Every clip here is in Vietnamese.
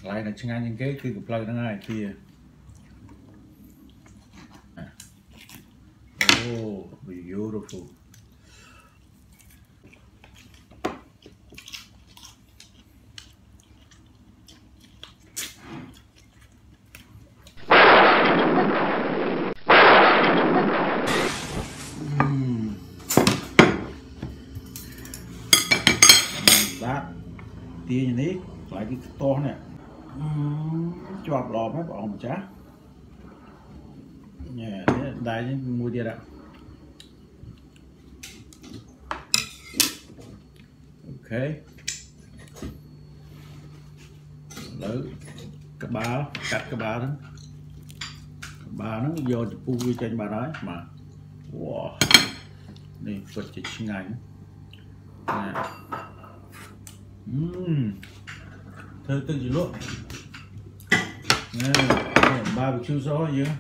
lại là chân anh những cái cục plug nó ngay kia. Oh, beautiful. That tia như thế lại cái to nè, cho lò mấy bọn chả nè, đây những mua tia đó. Ok, lấy cái ba cắt cái ba đó, nó vô thì pu trên ba đó mà. Wow, này vật chỉ ngành nè. Thôi tự gì luôn nè, barbecue sauce gì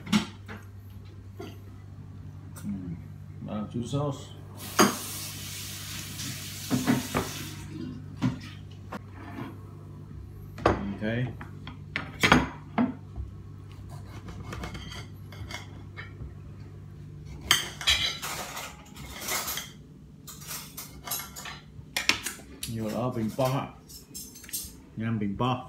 barbecue sauce. Okay, nhiều ở bình po nhằm bình po.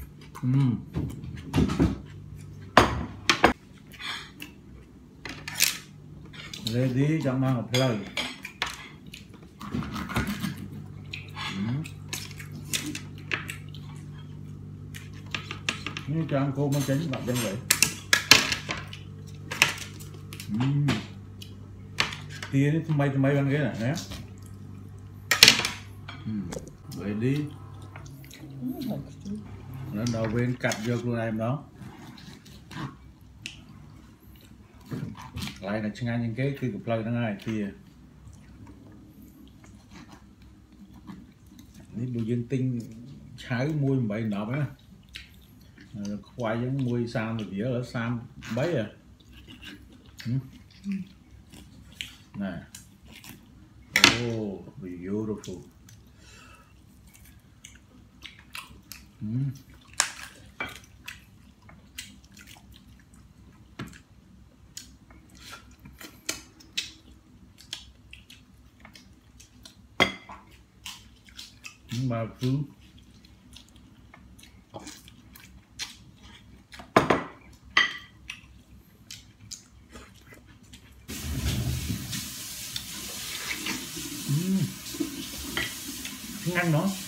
Ready cho mang một lời. Như cho ăn cô mới chính bạn dân vậy. Tia nó mấy con ghế này nè. Ready. Nó đầu bên cắt vô luôn em đó. Lại là chân anh những cái cục plug nó ngay kia. Ní bùi dân tinh trái mùi bậy nộp á. Khoai giống mùi sam thì dĩa ở sam bấy à. Nè. Oh, beautiful. Barbecue. Ăn nó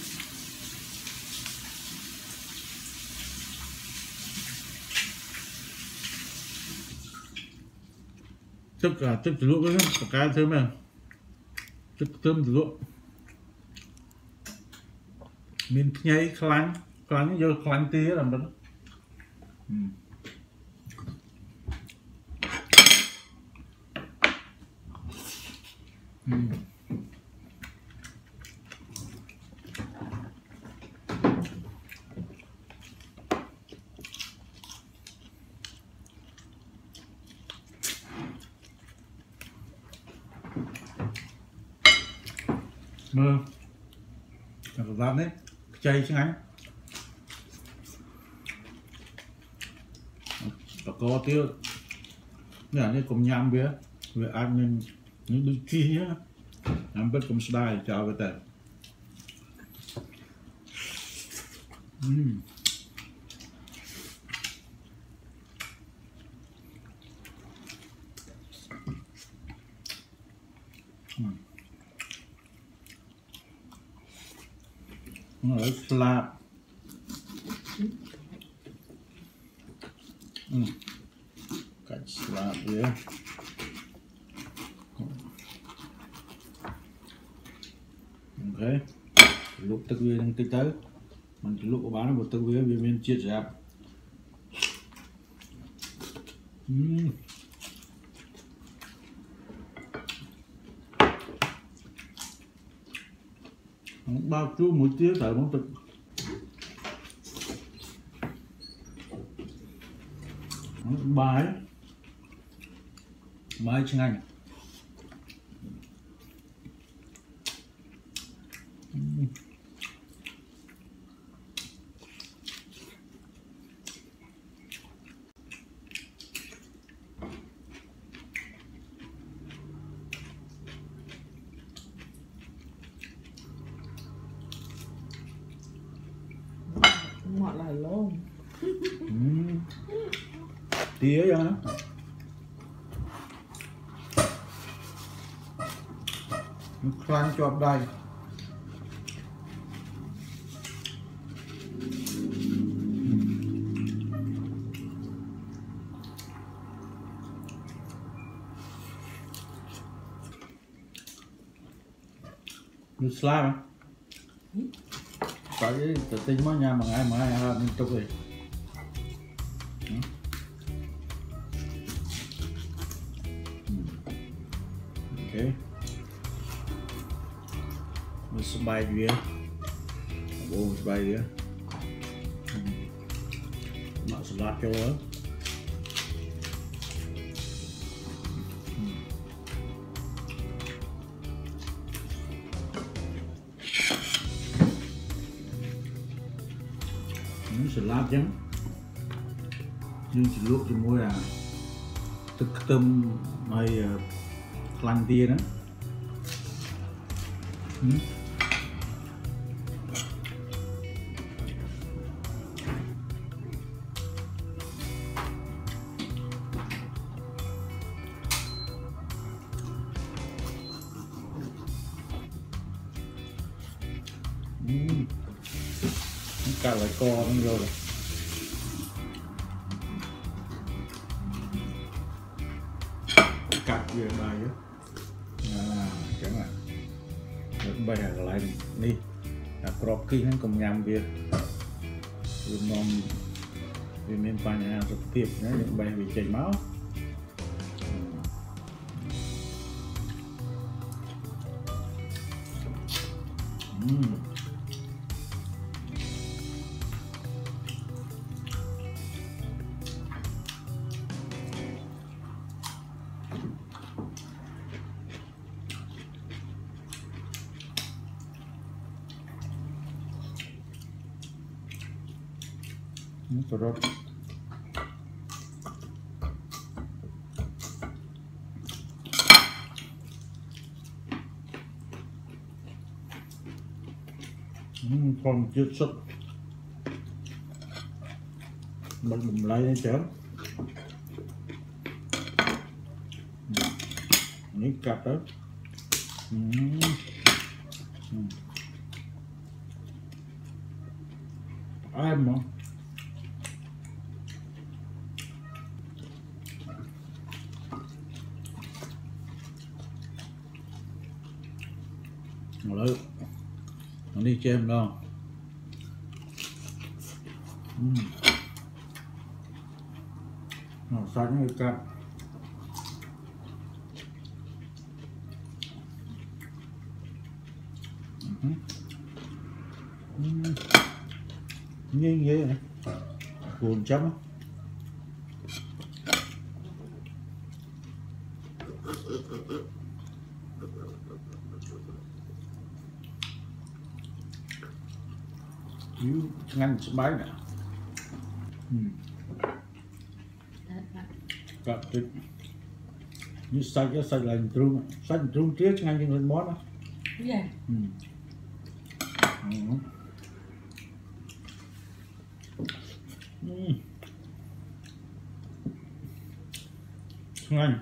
tức từ luộc đấy, cái thơm này, tức thơm từ luộc. Mình nhảy khăn vô khăn tía làm đó. Mơ là có dám đấy chay chứ anh và có tiêu nhà này cùng nhâm với ăn nên những đôi chi nhá ăn bất cùng style chào với tệ. Ở slab cạnh slab vậy. Ok, lúc tức viên đang tích tới mình lúc có bán một tức viên vì mình chia sẻ. Bao chú mũi tía tại món thịt. Bài chân anh. ngọt lại luôn. Tía cho nó. Nó khăn cho đây. Nước slime hả? Cái tự tin quá nha mà ai mình tục rồi. Ok. Mình sẽ bay đi. Bố sẽ bay đi. Nó sẽ lát cho đó. Sẽ lát chứ nhưng chỉ luộc cho môi là thức tâm hay lăn tia đó. Cả lại co nó rồi. Cắt về bài á. Chẳng hạn. Được bài lại đi. Crop kia hắn cùng nhằm việc. Rồi mong vì mình phải nhà thực tiệp nhé, những bài bị chảy máu. Rồi còn chưa sụp mình lấy lên chém những cặp đó. Ai mà lấy nó đi cho em đâu. Nó xanh như cặp. Như vậy này cuồng chấm. Ngăn bái nè. Cặp thịt như xay là trùng tiếc ngay trên món đó. Yeah. Ngon.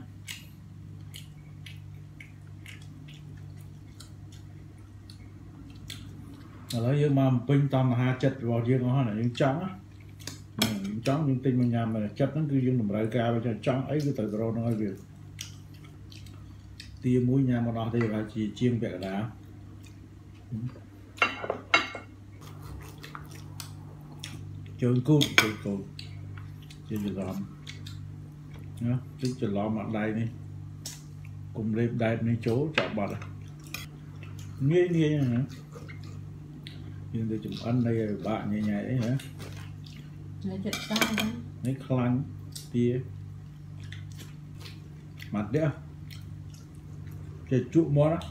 Lấy dương mà pin tầm hai chật vào dương nó là những trắng á. Những trắng những tinh mình nhằm mà chất nó cứ dương làm ra cho trắng ấy cứ từ rồi nó việc tia mũi nhà mà đó thì là chỉ chiên vẹt đá. Chơi cút chơi giờ lòm nhá, chứ giờ lòm mặt đây đi cùng lên đây đi chỗ chọn bật nghe hả, nhưng tôi chụp anh đây bạn nhảy đấy hả, lấy chật sao đó, lấy khăn tia mặt đấy chơi trụ món đó.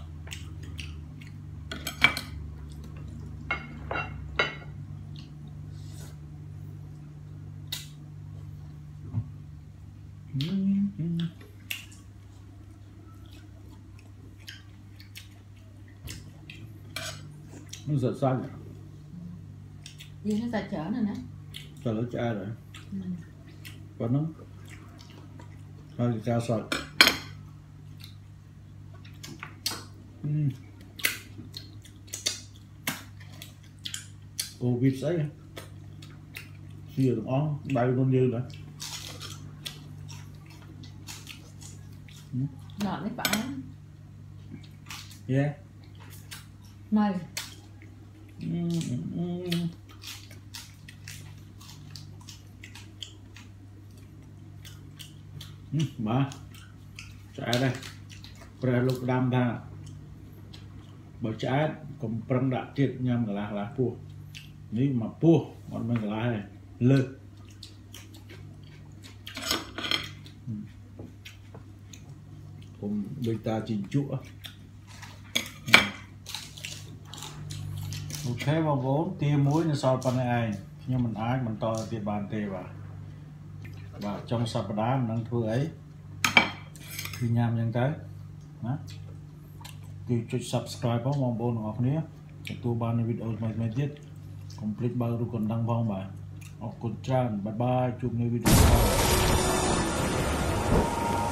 Nó giật xanh Vì nó ta chở này nè. Cho lỡ cha rồi. Có nó hai cái cao sợi. Ô vịt sấy xìa được ón bay con dư nữa. Ngọt đấy phải. Yeah. Mày. Mà trái đây pre lúc đam tha bởi trái cũng prang đã chết nhầm là pua nếu mà pua còn mình là này lơ cũng bây ta chỉnh chua. Ok và vốn tia muối như sau phần này nhưng mình ai mình to tiền bàn tê và trong sập đá mình đang thưa ấy thì nhằm nhân tới đó cứ chụp subscribe vào mong bốn ngọc nhé tôi ban video mới tiết complete bao rồi còn đăng vong bài học cột tràn bye bye chụp new video